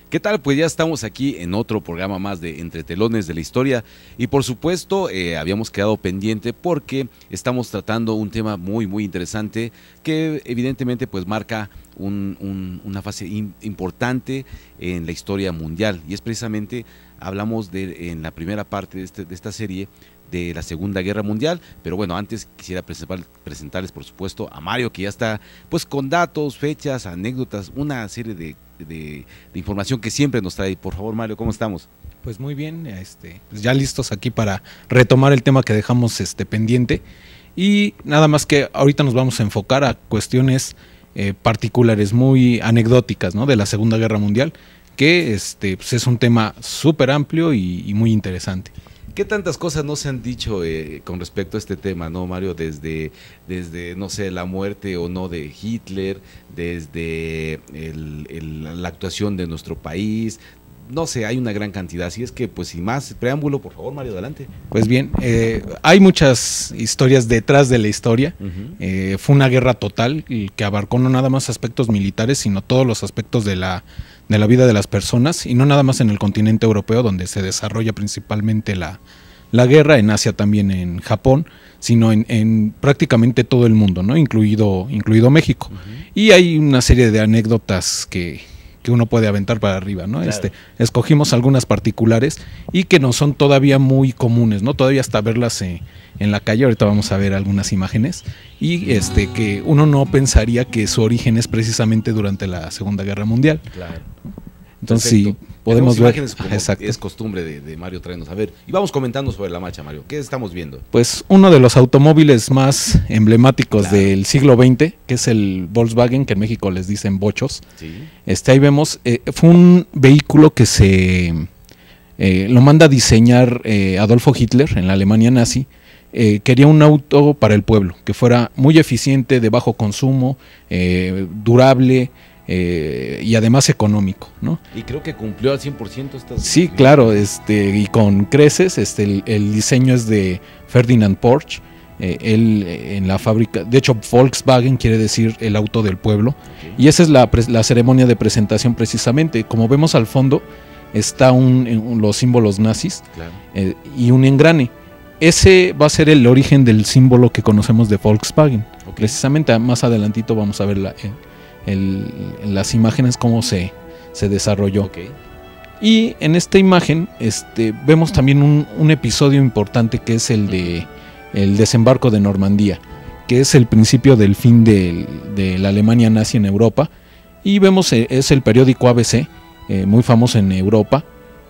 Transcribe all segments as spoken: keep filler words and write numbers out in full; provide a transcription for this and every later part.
¿Qué tal? Pues ya estamos aquí en otro programa más de Entre Telones de la Historia y por supuesto eh, habíamos quedado pendiente porque estamos tratando un tema muy muy interesante que evidentemente pues marca un, un, una fase in, importante en la historia mundial y es precisamente, hablamos de en la primera parte de, este, de esta serie de la Segunda Guerra Mundial, pero bueno, antes quisiera presentar, presentarles por supuesto a Mario, que ya está pues con datos, fechas, anécdotas, una serie de, de, de información que siempre nos trae. Por favor, Mario, ¿cómo estamos? Pues muy bien, este, pues ya listos aquí para retomar el tema que dejamos este, pendiente, y nada más que ahorita nos vamos a enfocar a cuestiones eh, particulares, muy anecdóticas, ¿no?, de la Segunda Guerra Mundial, que este, pues es un tema súper amplio y, y muy interesante. ¿Qué tantas cosas no se han dicho eh, con respecto a este tema, no, Mario? Desde, desde, no sé, la muerte o no de Hitler, desde el, el, la actuación de nuestro país, no sé, hay una gran cantidad. Así es que, pues, sin más preámbulo, por favor, Mario, adelante. Pues bien, eh, hay muchas historias detrás de la historia. Uh-huh. eh, fue una guerra total que abarcó no nada más aspectos militares, sino todos los aspectos de la de la vida de las personas, y no nada más en el continente europeo, donde se desarrolla principalmente la, la guerra, en Asia también, en Japón, sino en, en prácticamente todo el mundo, ¿no?, incluido, incluido México. Uh-huh. Y hay una serie de anécdotas que, que uno puede aventar para arriba, ¿no? Claro. Este, escogimos algunas particulares y que no son todavía muy comunes, ¿no? Todavía hasta verlas eh, en la calle. Ahorita vamos a ver algunas imágenes, y este que uno no pensaría que su origen es precisamente durante la Segunda Guerra Mundial. Claro. Entonces sí, podemos ver. Imágenes como es costumbre de, de Mario traernos. A ver, y vamos comentando sobre la marcha, Mario. ¿Qué estamos viendo? Pues uno de los automóviles más emblemáticos, claro, del siglo veinte, que es el Volkswagen, que en México les dicen bochos. Sí. Este, ahí vemos, eh, fue un vehículo que se eh, lo manda a diseñar eh, Adolfo Hitler en la Alemania nazi. Eh, quería un auto para el pueblo, que fuera muy eficiente, de bajo consumo, eh, durable, Eh, y además económico, ¿no? Y creo que cumplió al cien por ciento estas... Sí, claro, este, y con creces. Este, el, el diseño es de Ferdinand Porsche. Eh, él eh, en la fábrica, de hecho Volkswagen quiere decir el auto del pueblo. Okay. Y esa es la, la ceremonia de presentación precisamente. Como vemos al fondo está un, un, los símbolos nazis, claro, eh, y un engrane. Ese va a ser el origen del símbolo que conocemos de Volkswagen. Okay. Precisamente más adelantito vamos a ver la... Eh, El, en las imágenes cómo se, se desarrolló. Okay. Y en esta imagen este, vemos también un, un episodio importante, que es el de el desembarco de Normandía, que es el principio del fin de, de la Alemania nazi en Europa. Y vemos, eh, es el periódico A B C, eh, muy famoso en Europa.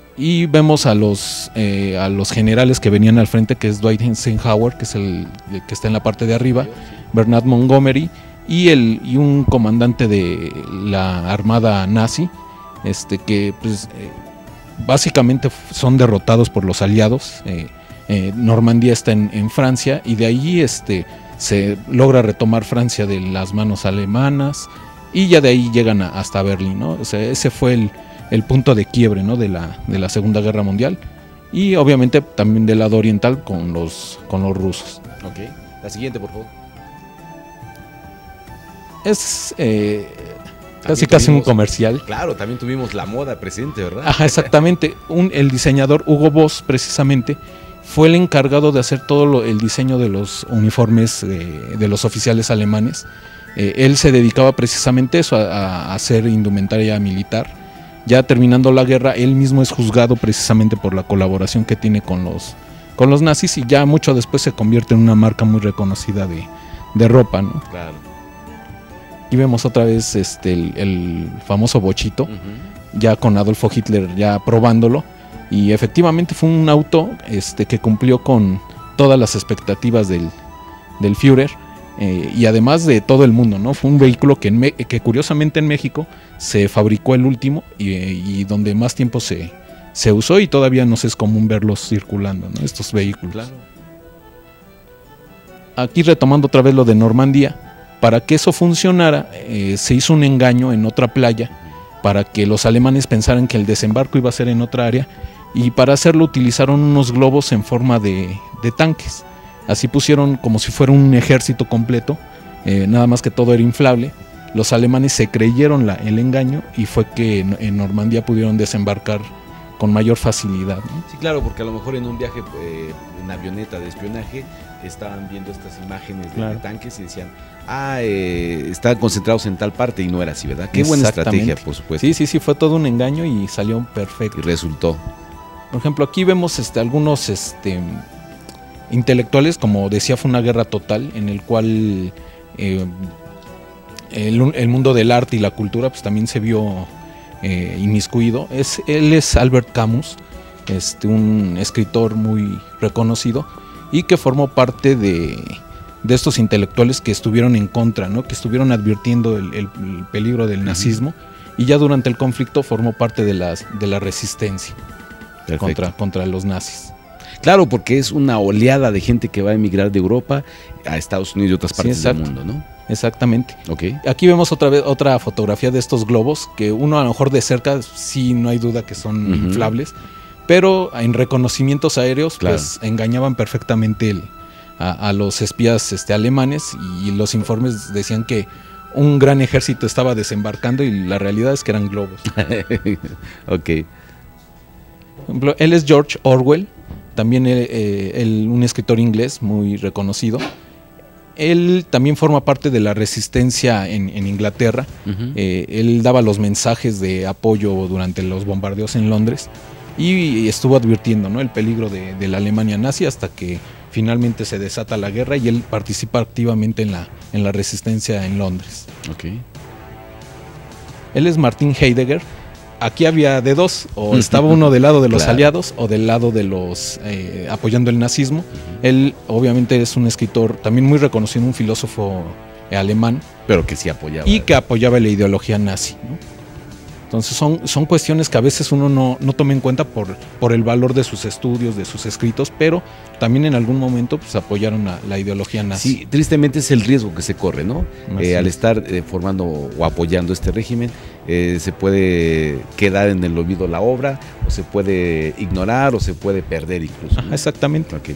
Y vemos a los, eh, a los generales que venían al frente, que es Dwight Eisenhower, que es el, el que está en la parte de arriba, Bernard Montgomery, y el y un comandante de la armada nazi, este que pues eh, básicamente son derrotados por los aliados. eh, eh, Normandía está en, en Francia, y de ahí este se logra retomar Francia de las manos alemanas, y ya de ahí llegan a, hasta Berlín, ¿no? O sea, ese fue el, el punto de quiebre, ¿no?, de la de la Segunda Guerra Mundial, y obviamente también del lado oriental con los con los rusos. Okay. La siguiente, por favor. Es eh, casi tuvimos, casi un comercial. Claro, también tuvimos la moda presente, ¿verdad? Ajá, exactamente. Un, el diseñador Hugo Boss, precisamente, fue el encargado de hacer todo lo, el diseño de los uniformes eh, de los oficiales alemanes. Eh, él se dedicaba precisamente a eso, a, a hacer indumentaria militar. Ya terminando la guerra, él mismo es juzgado precisamente por la colaboración que tiene con los, con los nazis, y ya mucho después se convierte en una marca muy reconocida de, de ropa, ¿no? Claro. Y vemos otra vez este el, el famoso bochito, uh-huh, ya con Adolfo Hitler ya probándolo, y efectivamente fue un auto este que cumplió con todas las expectativas del, del Führer, eh, y además de todo el mundo, ¿no? Fue un vehículo que, en Me- que curiosamente en México se fabricó el último, y, y donde más tiempo se, se usó, y todavía nos es común verlos circulando, ¿no?, estos vehículos. Claro. Aquí retomando otra vez lo de Normandía. Para que eso funcionara, eh, se hizo un engaño en otra playa, para que los alemanes pensaran que el desembarco iba a ser en otra área, y para hacerlo utilizaron unos globos en forma de, de tanques. Así pusieron como si fuera un ejército completo, eh, nada más que todo era inflable, los alemanes se creyeron la, el engaño y fue que en, en Normandía pudieron desembarcar con mayor facilidad, ¿no? Sí, claro, porque a lo mejor en un viaje eh, en avioneta de espionaje estaban viendo estas imágenes de, claro. de tanques y decían, ah, eh, están concentrados en tal parte, y no era así, ¿verdad? Qué buena estrategia, por supuesto. Sí, sí, sí, fue todo un engaño y salió perfecto. Y resultó. Por ejemplo, aquí vemos este, algunos este, intelectuales, como decía, fue una guerra total en el cual eh, el, el mundo del arte y la cultura pues también se vio eh, inmiscuido. Es, él es Albert Camus, este, un escritor muy reconocido y que formó parte de, de estos intelectuales que estuvieron en contra, ¿no? Que estuvieron advirtiendo el, el, el peligro del nazismo, uh-huh. y ya durante el conflicto formó parte de, las, de la resistencia contra, contra los nazis. Claro, porque es una oleada de gente que va a emigrar de Europa a Estados Unidos y otras partes sí, del mundo, ¿no? Exactamente. Okay. Aquí vemos otra vez otra fotografía de estos globos, que uno a lo mejor de cerca sí no hay duda que son uh-huh. inflables, pero en reconocimientos aéreos claro. pues engañaban perfectamente el, a, a los espías este, alemanes, y los informes decían que un gran ejército estaba desembarcando y la realidad es que eran globos. Ok. Por ejemplo, él es George Orwell, también eh, él, un escritor inglés muy reconocido. Él también forma parte de la resistencia en, en Inglaterra. Uh-huh. eh, él daba los mensajes de apoyo durante los bombardeos en Londres y estuvo advirtiendo, ¿no?, el peligro de, de la Alemania nazi, hasta que finalmente se desata la guerra y él participa activamente en la, en la resistencia en Londres. Okay. Él es Martin Heidegger. Aquí había de dos, o estaba uno del lado de los claro. aliados o del lado de los eh, apoyando el nazismo. Uh-huh. Él obviamente es un escritor también muy reconocido, un filósofo eh, alemán. Pero que sí apoyaba. Y que apoyaba la ideología nazi, ¿no? Entonces son, son cuestiones que a veces uno no, no toma en cuenta por, por el valor de sus estudios, de sus escritos, pero también en algún momento pues apoyaron a la ideología nazi. Sí, tristemente es el riesgo que se corre, ¿no? Eh, al estar eh, formando o apoyando este régimen, eh, se puede quedar en el olvido la obra, o se puede ignorar, o se puede perder incluso, ¿no? Ajá, exactamente. Okay.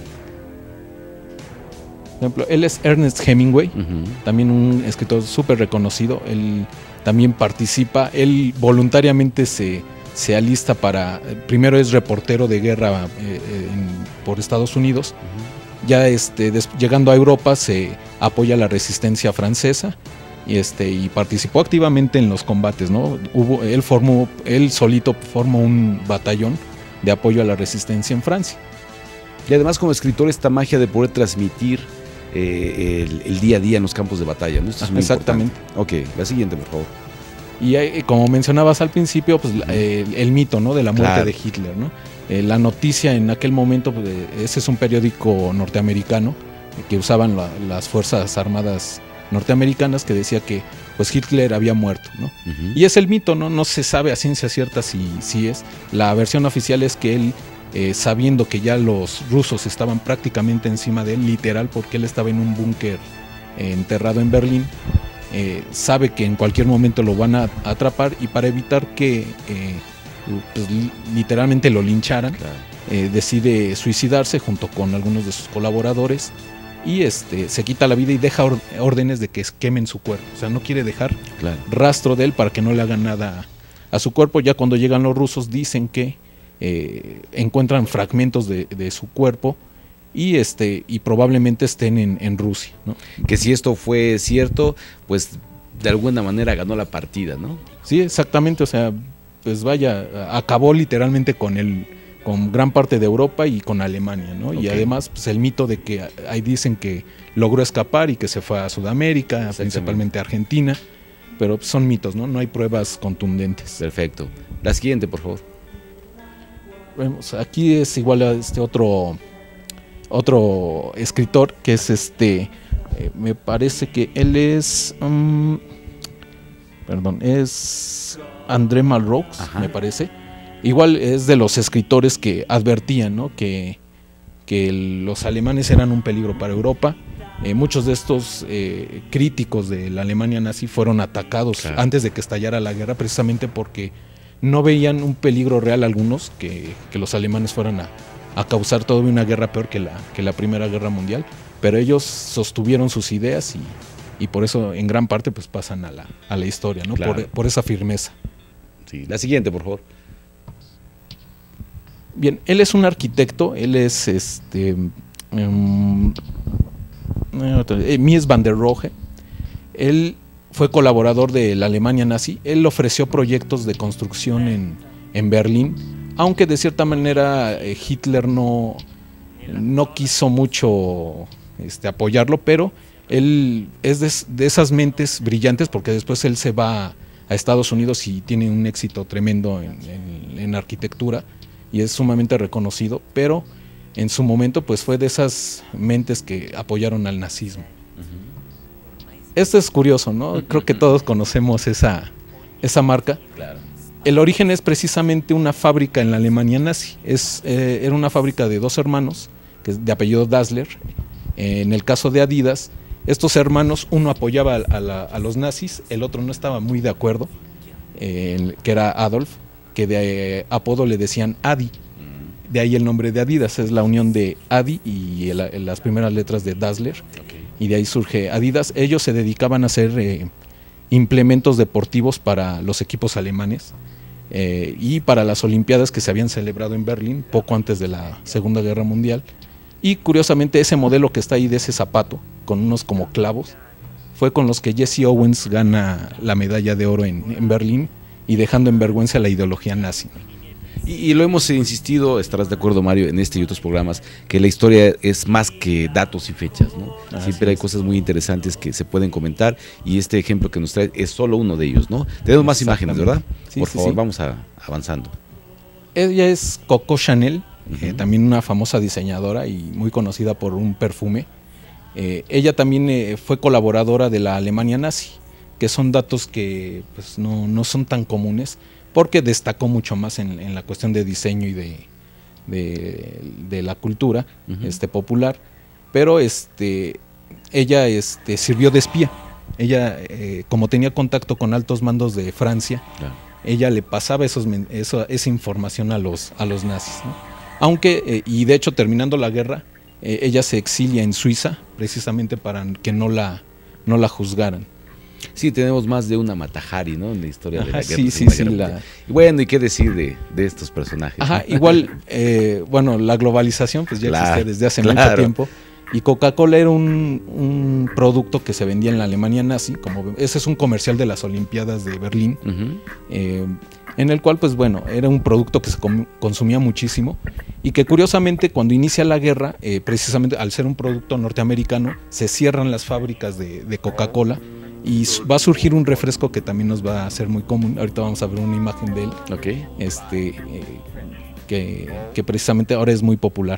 Por ejemplo, él es Ernest Hemingway, uh-huh. también un escritor súper reconocido. Él también participa, él voluntariamente se, se alista para, primero es reportero de guerra eh, en, por Estados Unidos, uh-huh. ya este, des, llegando a Europa se apoya la resistencia francesa y, este, y participó activamente en los combates, ¿no? Hubo, él, formó, él solito formó un batallón de apoyo a la resistencia en Francia. Y además como escritor esta magia de poder transmitir Eh, el, el día a día en los campos de batalla, ¿no? Esto es muy exactamente. Importante. Ok, la siguiente, por favor. Y eh, como mencionabas al principio, pues eh, el, el mito, ¿no?, de la muerte claro. de Hitler, ¿no? Eh, la noticia en aquel momento, pues, ese es un periódico norteamericano que usaban la, las Fuerzas Armadas norteamericanas, que decía que pues Hitler había muerto, ¿no? Uh-huh. Y es el mito, ¿no? No se sabe a ciencia cierta si, si es. La versión oficial es que él, Eh, sabiendo que ya los rusos estaban prácticamente encima de él, literal, porque él estaba en un búnker eh, enterrado en Berlín, eh, sabe que en cualquier momento lo van a atrapar, y para evitar que eh, pues, literalmente lo lincharan, claro. eh, decide suicidarse junto con algunos de sus colaboradores y este, se quita la vida y deja or- órdenes de que quemen su cuerpo. O sea, no quiere dejar claro. rastro de él para que no le hagan nada a su cuerpo. Ya cuando llegan los rusos dicen que Eh, encuentran fragmentos de, de su cuerpo y este y probablemente estén en, en Rusia, ¿no? Que si esto fue cierto, pues de alguna manera ganó la partida, ¿no? Sí, exactamente. O sea, pues vaya, acabó literalmente con el con gran parte de Europa y con Alemania, ¿no? Okay. Y además pues el mito de que ahí dicen que logró escapar y que se fue a Sudamérica, principalmente a Argentina, pero son mitos, ¿no? No hay pruebas contundentes. Perfecto. La siguiente, por favor. Vemos, aquí es igual a este otro otro escritor que es este eh, me parece que él es um, perdón es André Malraux, me parece. Igual es de los escritores que advertían, ¿no?, que, que los alemanes eran un peligro para Europa. Eh, muchos de estos eh, críticos de la Alemania nazi fueron atacados claro. antes de que estallara la guerra, precisamente porque no veían un peligro real algunos que, que los alemanes fueran a, a causar todavía una guerra peor que la, que la Primera Guerra Mundial, pero ellos sostuvieron sus ideas y, y por eso en gran parte pues pasan a la, a la historia, ¿no? Claro. Por, por esa firmeza. Sí. La siguiente, por favor. Bien, él es un arquitecto, él es este um, eh, Mies van der Rohe. Él fue colaborador de la Alemania nazi. Él ofreció proyectos de construcción en, en Berlín, aunque de cierta manera eh, Hitler no, no quiso mucho este, apoyarlo, pero él es de, de esas mentes brillantes, porque después él se va a, a Estados Unidos y tiene un éxito tremendo en, en, en arquitectura y es sumamente reconocido, pero en su momento pues fue de esas mentes que apoyaron al nazismo. Esto es curioso, ¿no? Creo que todos conocemos esa, esa marca. Claro. El origen es precisamente una fábrica en la Alemania nazi. Es, eh, era una fábrica de dos hermanos, que es de apellido Dassler. Eh, en el caso de Adidas, estos hermanos, uno apoyaba a, a, la, a los nazis, el otro no estaba muy de acuerdo, eh, que era Adolf, que de eh, apodo le decían Adi. De ahí el nombre de Adidas, es la unión de Adi y el, el, las primeras letras de Dassler. Okay. Y de ahí surge Adidas. Ellos se dedicaban a hacer eh, implementos deportivos para los equipos alemanes eh, y para las Olimpiadas que se habían celebrado en Berlín poco antes de la Segunda Guerra Mundial. Y curiosamente ese modelo que está ahí de ese zapato, con unos como clavos, fue con los que Jesse Owens gana la medalla de oro en, en Berlín y dejando en vergüenza la ideología nazi. Y, y lo hemos insistido, estarás de acuerdo, Mario, en este y otros programas, que la historia es más que datos y fechas, ¿no? Ah, siempre hay cosas muy interesantes que se pueden comentar y este ejemplo que nos trae es solo uno de ellos, ¿no? Tenemos más imágenes, ¿verdad? Sí, Por sí, favor, sí. vamos a, avanzando. Ella es Coco Chanel, Uh-huh. eh, también una famosa diseñadora y muy conocida por un perfume. Eh, ella también eh, fue colaboradora de la Alemania nazi, que son datos que pues, no, no son tan comunes, porque destacó mucho más en, en la cuestión de diseño y de, de, de la cultura uh-huh. este, popular, pero este, ella este, sirvió de espía. Ella, eh, como tenía contacto con altos mandos de Francia, claro. ella le pasaba esos, eso, esa información a los, a los nazis, ¿no? Aunque, eh, y de hecho terminando la guerra, eh, ella se exilia en Suiza, precisamente para que no la, no la juzgaran. Sí, tenemos más de una Matajari, ¿no? En la historia Ajá, de la guerra. Sí, sí, sí. La... Y bueno, ¿y qué decir de, de estos personajes? Ajá, igual, eh, bueno, la globalización pues ya claro, existía desde hace claro. mucho tiempo. Y Coca-Cola era un, un producto que se vendía en la Alemania nazi, como ese es un comercial de las Olimpiadas de Berlín, uh-huh. eh, en el cual, pues bueno, era un producto que se com- consumía muchísimo y que curiosamente cuando inicia la guerra, eh, precisamente al ser un producto norteamericano, se cierran las fábricas de, de Coca-Cola y va a surgir un refresco que también nos va a ser muy común. Ahorita vamos a ver una imagen de él, okay. este, eh, que, que precisamente ahora es muy popular.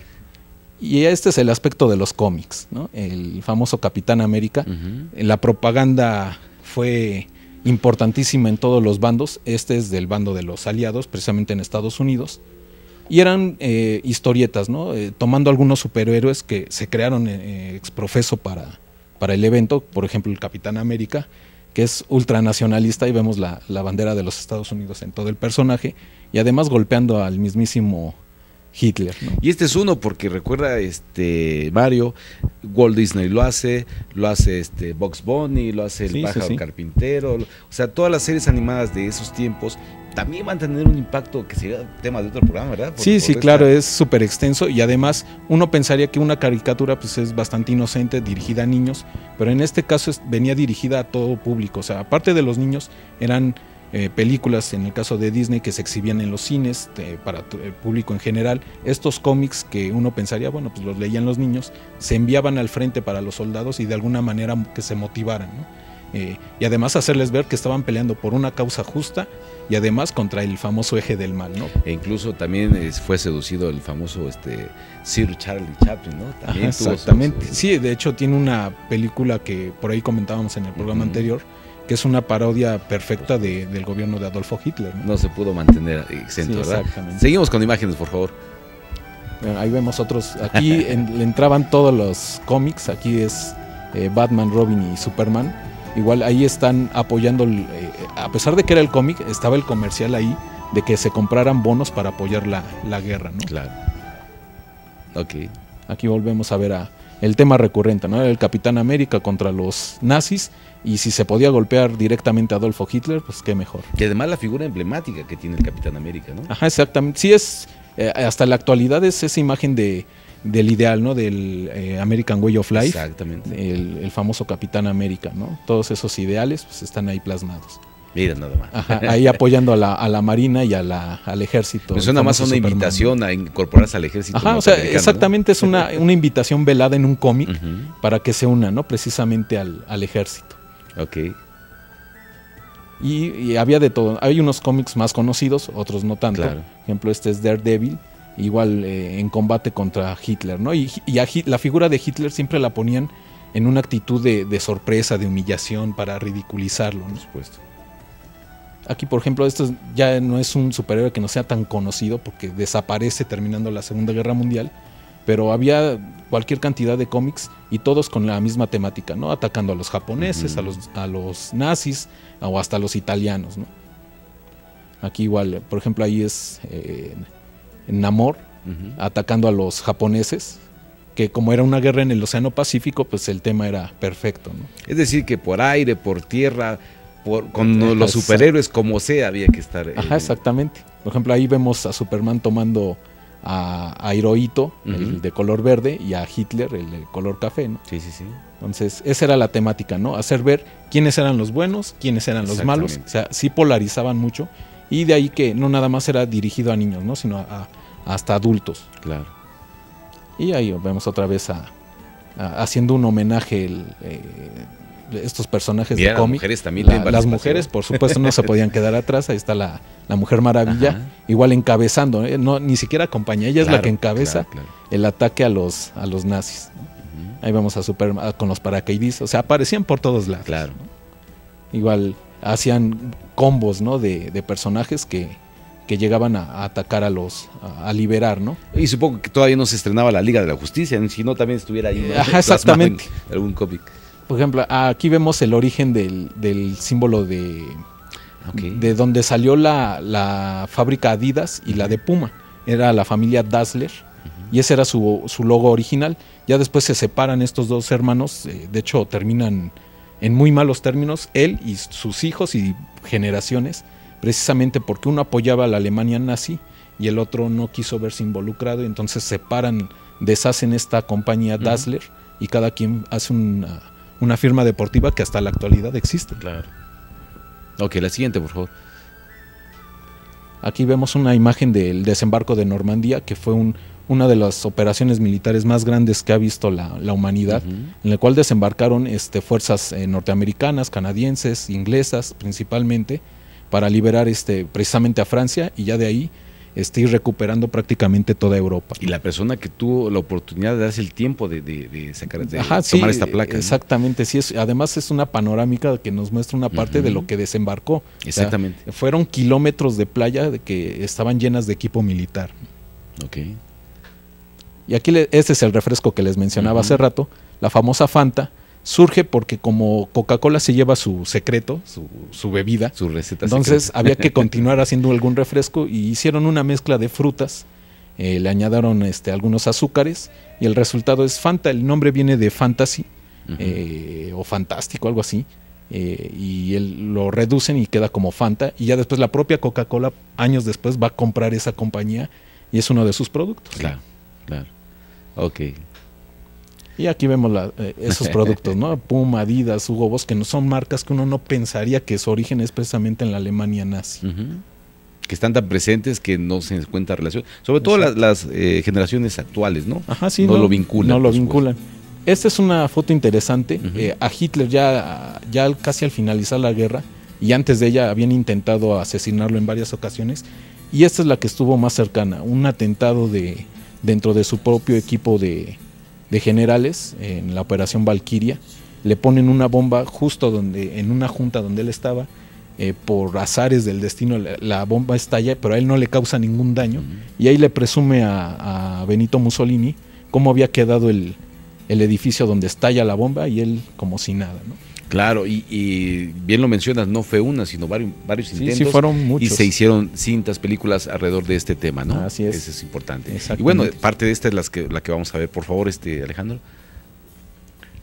Y este es el aspecto de los cómics, ¿no? El famoso Capitán América. Uh-huh. La propaganda fue importantísima en todos los bandos. Este es del bando de los aliados, precisamente en Estados Unidos. Y eran eh, historietas, ¿no? Eh, tomando algunos superhéroes que se crearon eh, exprofeso para, para el evento. Por ejemplo, el Capitán América, que es ultranacionalista y vemos la, la bandera de los Estados Unidos en todo el personaje. Y además golpeando al mismísimo Hitler, ¿no? Y este es uno porque recuerda este Mario, Walt Disney lo hace, lo hace este Bugs Bunny, lo hace el sí, pájaro sí, sí. carpintero, o sea, todas las series animadas de esos tiempos también van a tener un impacto que sería tema de otro programa, ¿verdad? Por, sí, por sí, esta... claro, es súper extenso y además uno pensaría que una caricatura pues es bastante inocente, dirigida a niños, pero en este caso es, venía dirigida a todo público, o sea, aparte de los niños eran Eh, películas, en el caso de Disney, que se exhibían en los cines eh, para el público en general. Estos cómics que uno pensaría, bueno, pues los leían los niños, se enviaban al frente para los soldados y de alguna manera que se motivaran, ¿no? Eh, y además hacerles ver que estaban peleando por una causa justa y además contra el famoso eje del mal, ¿no? E incluso también eh, fue seducido el famoso este Sir Charlie Chaplin, ¿no? También Ajá, exactamente. Su, su... Sí, de hecho tiene una película que por ahí comentábamos en el programa uh-huh. anterior, que es una parodia perfecta de, del gobierno de Adolfo Hitler, ¿no? No se pudo mantener exento, sí, ¿verdad? Seguimos con imágenes, por favor. Bueno, ahí vemos otros. Aquí en, le entraban todos los cómics. Aquí es eh, Batman, Robin y Superman. Igual ahí están apoyando, eh, a pesar de que era el cómic, estaba el comercial ahí de que se compraran bonos para apoyar la, la guerra, ¿no? Claro. Ok. Aquí volvemos a ver a el tema recurrente, ¿no? Era el Capitán América contra los nazis, y si se podía golpear directamente a Adolfo Hitler, pues qué mejor. Y además la figura emblemática que tiene el Capitán América, ¿no? Ajá, exactamente. Sí es, eh, hasta la actualidad es esa imagen de, del ideal, ¿no? Del eh, American Way of Life. Exactamente. El, el famoso Capitán América, ¿no? Todos esos ideales pues están ahí plasmados. Mira nada más. Ajá, ahí apoyando a la, a la Marina y a la, al ejército. Me suena más a una Superman. invitación a incorporarse al ejército. Ajá, o sea, exactamente, ¿no? Es una, una invitación velada en un cómic uh-huh. para que se una, ¿no? Precisamente al, al ejército. Ok. Y, y había de todo. Hay unos cómics más conocidos, otros no tanto. Claro. Por ejemplo, este es Daredevil, igual eh, en combate contra Hitler, ¿no? Y, y a, la figura de Hitler siempre la ponían en una actitud de, de sorpresa, de humillación, para ridiculizarlo, ¿no? Por supuesto. Aquí, por ejemplo, esto ya no es un superhéroe que no sea tan conocido porque desaparece terminando la Segunda Guerra Mundial, pero había cualquier cantidad de cómics y todos con la misma temática, ¿no? Atacando a los japoneses, uh-huh. a los, a los nazis o hasta a los italianos, ¿no? Aquí igual, por ejemplo, ahí es eh, Namor uh-huh. atacando a los japoneses, que como era una guerra en el Océano Pacífico, pues el tema era perfecto, ¿no? Es decir, que por aire, por tierra... Por, con Ajá, los superhéroes como sea había que estar. Eh, Ajá, exactamente. Por ejemplo, ahí vemos a Superman tomando a, a Hirohito, uh-huh. el de color verde, y a Hitler, el de color café, ¿no? Sí, sí, sí. Entonces, esa era la temática, ¿no? Hacer ver quiénes eran los buenos, quiénes eran los malos. O sea, sí polarizaban mucho. Y de ahí que no nada más era dirigido a niños, ¿no? Sino a, a, hasta adultos. Claro. Y ahí vemos otra vez a, a haciendo un homenaje el, eh, estos personajes Mira, de cómic. Las mujeres también. La, las mujeres, por supuesto, no se podían quedar atrás. Ahí está la, la Mujer Maravilla, Ajá. igual encabezando, ¿eh? No, ni siquiera acompaña, ella claro, es la que encabeza claro, claro. el ataque a los, a los nazis, ¿no? uh-huh. Ahí vamos a Superman con los paracaidistas, o sea, aparecían por todos lados. Claro. ¿no? Igual hacían combos, ¿no? de, de personajes que, que llegaban a, a atacar a los, a, a liberar, ¿no? Y supongo que todavía no se estrenaba la Liga de la Justicia, si no también estuviera ahí, ¿no? Ajá, exactamente. En algún cómic. Por ejemplo, aquí vemos el origen del, del símbolo de, okay. de donde salió la, la fábrica Adidas y uh-huh. la de Puma. Era la familia Dassler uh-huh. y ese era su, su logo original. Ya después se separan estos dos hermanos, eh, de hecho terminan en muy malos términos, él y sus hijos y generaciones, precisamente porque uno apoyaba a la Alemania nazi y el otro no quiso verse involucrado, y entonces separan, deshacen esta compañía uh-huh. Dassler y cada quien hace una... una firma deportiva que hasta la actualidad existe. Claro. Ok, la siguiente, por favor. Aquí vemos una imagen del desembarco de Normandía, que fue un, una de las operaciones militares más grandes que ha visto la, la humanidad, uh-huh. en la cual desembarcaron este, fuerzas eh, norteamericanas, canadienses, inglesas principalmente, para liberar este, precisamente a Francia, y ya de ahí este, ir recuperando prácticamente toda Europa. Y la persona que tuvo la oportunidad de darse el tiempo de, de, de sacar de Ajá, tomar sí, esta placa. Exactamente, ¿no? Sí, es, además es una panorámica que nos muestra una parte uh-huh. de lo que desembarcó. Exactamente. O sea, fueron kilómetros de playa de que estaban llenas de equipo militar. Ok. Y aquí le, este es el refresco que les mencionaba uh-huh. hace rato, la famosa Fanta. Surge porque como Coca-Cola se lleva su secreto, su, su bebida, su receta entonces secreta. Había que continuar haciendo algún refresco y hicieron una mezcla de frutas, eh, le añadieron este, algunos azúcares y el resultado es Fanta. El nombre viene de fantasy uh-huh. eh, o fantástico, algo así, eh, y el, lo reducen y queda como Fanta, y ya después la propia Coca-Cola años después va a comprar esa compañía y es uno de sus productos. Claro, claro, ok. Y aquí vemos la, eh, esos productos, ¿no? Puma, Adidas, Hugo Boss, que no son marcas que uno no pensaría que su origen es precisamente en la Alemania nazi. Uh-huh. Que están tan presentes que no se encuentra relación. Sobre todo las, las eh, generaciones actuales, ¿no? Ajá, sí. No, no lo vinculan. No lo vinculan. Esta es una foto interesante. Uh-huh. Eh, a Hitler ya, ya casi al finalizar la guerra, y antes de ella habían intentado asesinarlo en varias ocasiones. Y esta es la que estuvo más cercana. Un atentado de dentro de su propio equipo de... de generales en la operación Valquiria. Le ponen una bomba justo donde, en una junta donde él estaba, eh, por azares del destino la, la bomba estalla, pero a él no le causa ningún daño, uh-huh. y ahí le presume a, a Benito Mussolini cómo había quedado el, el edificio donde estalla la bomba, y él como si nada, ¿no? Claro, y, y bien lo mencionas, no fue una, sino varios, varios sí, intentos. Sí, fueron muchos. Y se hicieron cintas, películas alrededor de este tema, ¿no? Así es. Eso es importante. Y bueno, parte de esta es las que, la que vamos a ver. Por favor, este Alejandro.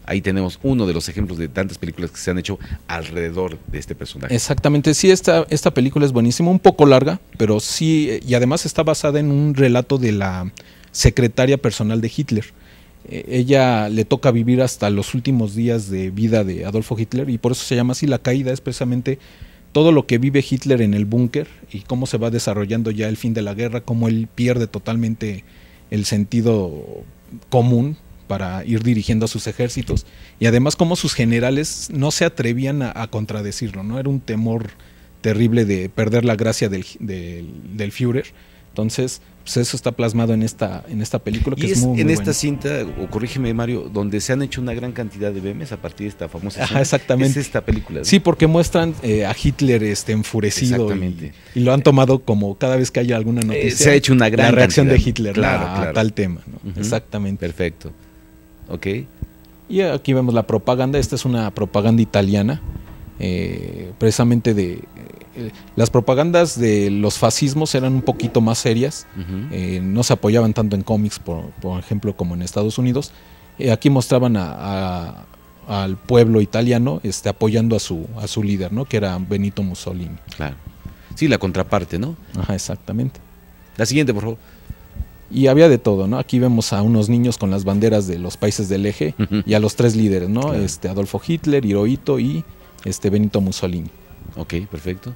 ahí tenemos uno de los ejemplos de tantas películas que se han hecho alrededor de este personaje. Exactamente, sí, esta, esta película es buenísima, un poco larga, pero sí, y además está basada en un relato de la secretaria personal de Hitler. Eh, ella le toca vivir hasta los últimos días de vida de Adolfo Hitler y por eso se llama así. La caída es precisamente todo lo que vive Hitler en el búnker y cómo se va desarrollando ya el fin de la guerra, cómo él pierde totalmente el sentido común para ir dirigiendo a sus ejércitos y además cómo sus generales no se atrevían a, a contradecirlo, ¿no? Era un temor terrible de perder la gracia del, del, del Führer. Entonces, pues eso está plasmado en esta, en esta película que y es, es muy, muy en buena. esta cinta, o corrígeme Mario, donde se han hecho una gran cantidad de memes a partir de esta famosa Ajá, cinta. exactamente. Es esta película, ¿no? Sí, porque muestran eh, a Hitler este, enfurecido y, y lo han tomado como cada vez que haya alguna noticia. Eh, se ha hecho una gran la reacción cantidad. de Hitler claro, a, claro. a tal tema, ¿no? Uh-huh. Exactamente. Perfecto. Ok. Y aquí vemos la propaganda. Esta es una propaganda italiana, eh, precisamente de... Eh, las propagandas de los fascismos eran un poquito más serias, Uh-huh. eh, no se apoyaban tanto en cómics, por, por ejemplo, como en Estados Unidos. Eh, aquí mostraban a, a, al pueblo italiano este, apoyando a su, a su líder, ¿no? Que era Benito Mussolini. Claro. Sí, la contraparte, ¿no? Ajá, exactamente. La siguiente, por favor. Y había de todo, ¿no? Aquí vemos a unos niños con las banderas de los países del eje Uh-huh. y a los tres líderes, ¿no? Claro. Este, Adolfo Hitler, Hirohito y este, Benito Mussolini. Ok, perfecto.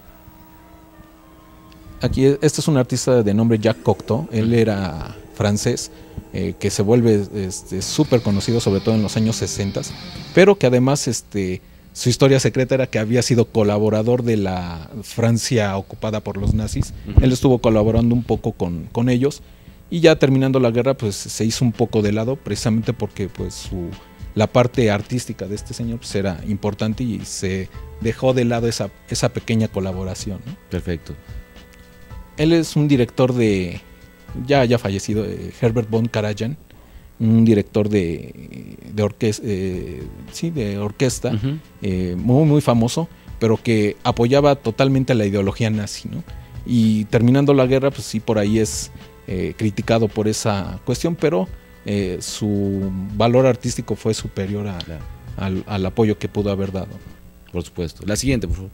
Aquí, este es un artista de nombre Jacques Cocteau. Él era francés, eh, que se vuelve este, súper conocido, sobre todo en los años sesenta, pero que además este, su historia secreta era que había sido colaborador de la Francia ocupada por los nazis. Uh-huh. Él estuvo colaborando un poco con, con ellos y ya terminando la guerra pues se hizo un poco de lado, precisamente porque pues su, la parte artística de este señor pues, era importante y se dejó de lado esa, esa pequeña colaboración, ¿no? Perfecto. Él es un director de, ya, ya fallecido, eh, Herbert von Karajan, un director de, de, orques, eh, sí, de orquesta, Uh-huh. eh, muy, muy famoso, pero que apoyaba totalmente la ideología nazi, ¿no? Y terminando la guerra, pues sí, por ahí es eh, criticado por esa cuestión, pero eh, su valor artístico fue superior a, Claro. al, al apoyo que pudo haber dado. Por supuesto. La siguiente, por favor.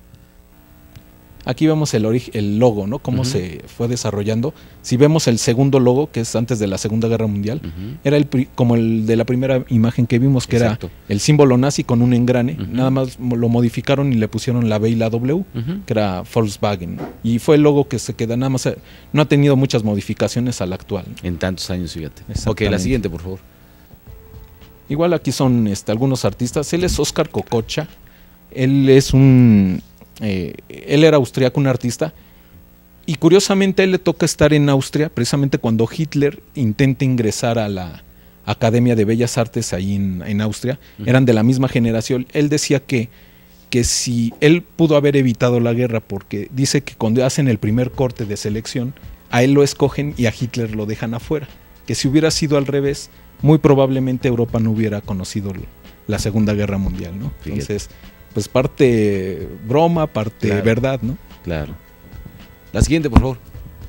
Aquí vemos el, orig- el logo, ¿no? Cómo Uh-huh. se fue desarrollando. Si vemos el segundo logo, que es antes de la Segunda Guerra Mundial, Uh-huh. era el pri- como el de la primera imagen que vimos, que Exacto. era el símbolo nazi con un engrane. Uh-huh. Nada más mo- lo modificaron y le pusieron la B y la W, Uh-huh. que era Volkswagen, ¿no? Y fue el logo que se queda, nada más, eh, no ha tenido muchas modificaciones al actual, ¿no? En tantos años, fíjate. Ok, Exactamente. la siguiente, por favor. Igual aquí son este, algunos artistas. Él es Oscar Kokocha. Él es un... Eh, él era austriaco, un artista. Y curiosamente a él le toca estar en Austria precisamente cuando Hitler intenta ingresar a la Academia de Bellas Artes ahí en, en Austria. Uh-huh. Eran de la misma generación. Él decía que, que si él pudo haber evitado la guerra, porque dice que cuando hacen el primer corte de selección, a él lo escogen y a Hitler lo dejan afuera. Que si hubiera sido al revés, muy probablemente Europa no hubiera conocido la Segunda Guerra Mundial, ¿no? Fíjate. Entonces, pues parte broma, parte Claro. verdad, ¿no? Claro. La siguiente, por favor.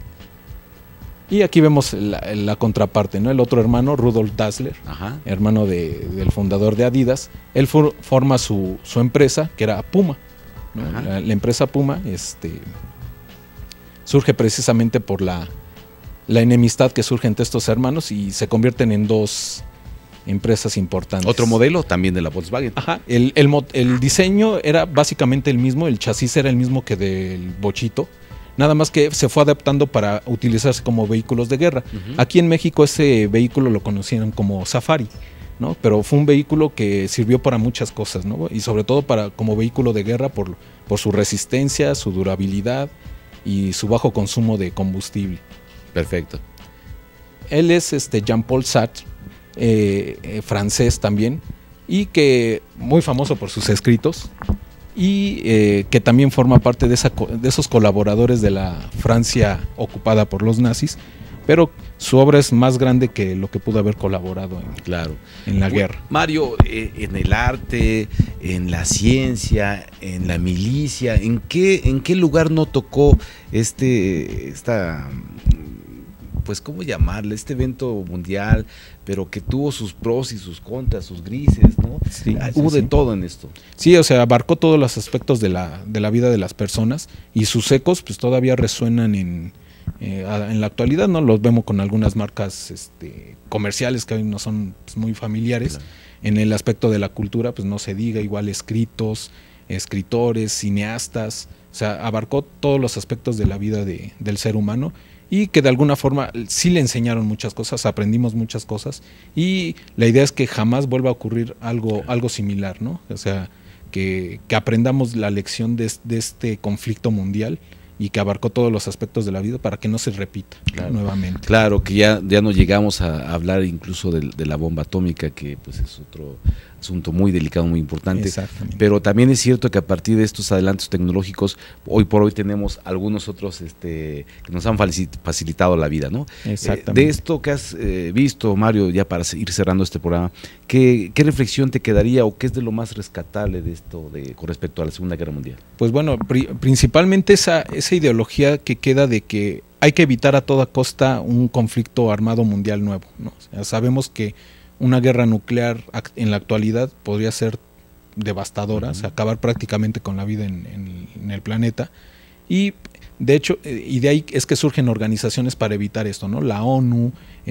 Y aquí vemos la, la contraparte, ¿no? El otro hermano, Rudolf Dassler, Ajá. hermano de, del fundador de Adidas. Él for, forma su, su empresa, que era Puma, ¿no? La, la empresa Puma este, surge precisamente por la, la enemistad que surge entre estos hermanos y se convierten en dos empresas importantes. Otro modelo también de la Volkswagen. Ajá, el, el, el diseño era básicamente el mismo, el chasis era el mismo que del Bochito, nada más que se fue adaptando para utilizarse como vehículos de guerra. Uh-huh. Aquí en México ese vehículo lo conocían como Safari, ¿no? Pero fue un vehículo que sirvió para muchas cosas, ¿no? Y sobre todo para como vehículo de guerra por, por su resistencia, su durabilidad y su bajo consumo de combustible. Perfecto. Él es este Jean-Paul Sartre, eh, eh, francés también, y que muy famoso por sus escritos, y eh, que también forma parte de, esa, de esos colaboradores de la Francia ocupada por los nazis, pero su obra es más grande que lo que pudo haber colaborado en, Claro. en la Bueno, guerra. Mario, eh, en el arte, en la ciencia, en la milicia, ¿en qué, en qué lugar no tocó este, esta pues, ¿cómo llamarle? Este evento mundial, pero que tuvo sus pros y sus contras, sus grises, ¿no? Sí, Ah, sí, hubo sí. de todo en esto. Sí, o sea, abarcó todos los aspectos de la, de la vida de las personas y sus ecos pues todavía resuenan en, eh, a- en la actualidad, ¿no? Los vemos con algunas marcas este, comerciales que hoy no son pues, muy familiares. Claro. En el aspecto de la cultura, pues no se diga, igual escritos, escritores, cineastas, o sea, abarcó todos los aspectos de la vida de, del ser humano y que de alguna forma sí le enseñaron muchas cosas, aprendimos muchas cosas y la idea es que jamás vuelva a ocurrir algo, algo similar, ¿no? O sea, que, que aprendamos la lección de, de este conflicto mundial y que abarcó todos los aspectos de la vida para que no se repita Claro. nuevamente. Claro, que ya, ya no llegamos a, a hablar incluso de, de la bomba atómica, que pues es otro asunto muy delicado, muy importante. Exactamente. Pero también es cierto que a partir de estos adelantos tecnológicos, hoy por hoy tenemos algunos otros este, que nos han faci- facilitado la vida, ¿no? Exactamente. Eh, de esto que has eh, visto, Mario, ya para ir cerrando este programa, ¿qué, ¿qué reflexión te quedaría o qué es de lo más rescatable de esto de, con respecto a la Segunda Guerra Mundial? Pues bueno, pri- principalmente esa, esa ideología que queda de que hay que evitar a toda costa un conflicto armado mundial nuevo, ¿no? O sea, sabemos que una guerra nuclear ac- en la actualidad podría ser devastadora, Ujú. o sea, acabar prácticamente con la vida en, en- en el planeta. Y de hecho, eh, y de ahí es que surgen organizaciones para evitar esto, ¿no? La ONU,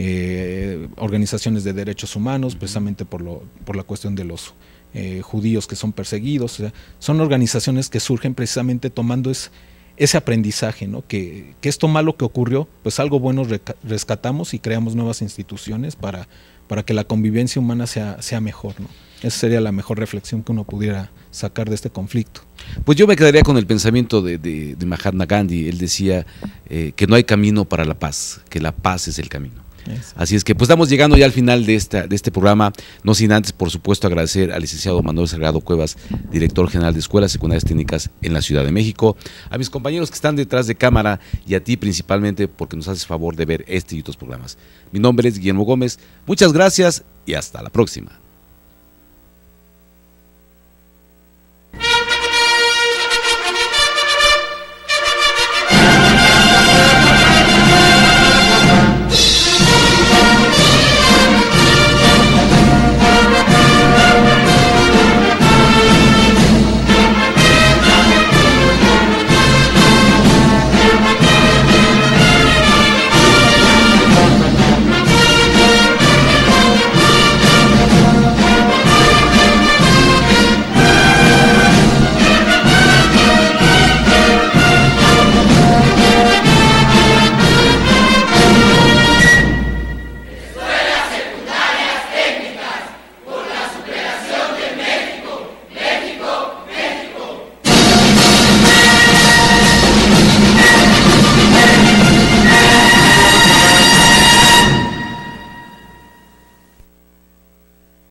eh, organizaciones de derechos humanos, precisamente por, lo, por la cuestión de los eh, judíos que son perseguidos. O sea, son organizaciones que surgen precisamente tomando es, ese aprendizaje, ¿no? Que, que esto malo que ocurrió, pues algo bueno reca- rescatamos y creamos nuevas instituciones para, para que la convivencia humana sea, sea mejor, ¿no? Esa sería la mejor reflexión que uno pudiera sacar de este conflicto. Pues yo me quedaría con el pensamiento de, de, de Mahatma Gandhi. Él decía eh, que no hay camino para la paz, que la paz es el camino. Eso. Así es que pues estamos llegando ya al final de, esta, de este programa, no sin antes por supuesto agradecer al licenciado Manuel Salgado Cuevas, director general de Escuelas Secundarias Técnicas en la Ciudad de México, a mis compañeros que están detrás de cámara y a ti principalmente porque nos haces favor de ver este y otros programas. Mi nombre es Guillermo Gómez, muchas gracias y hasta la próxima.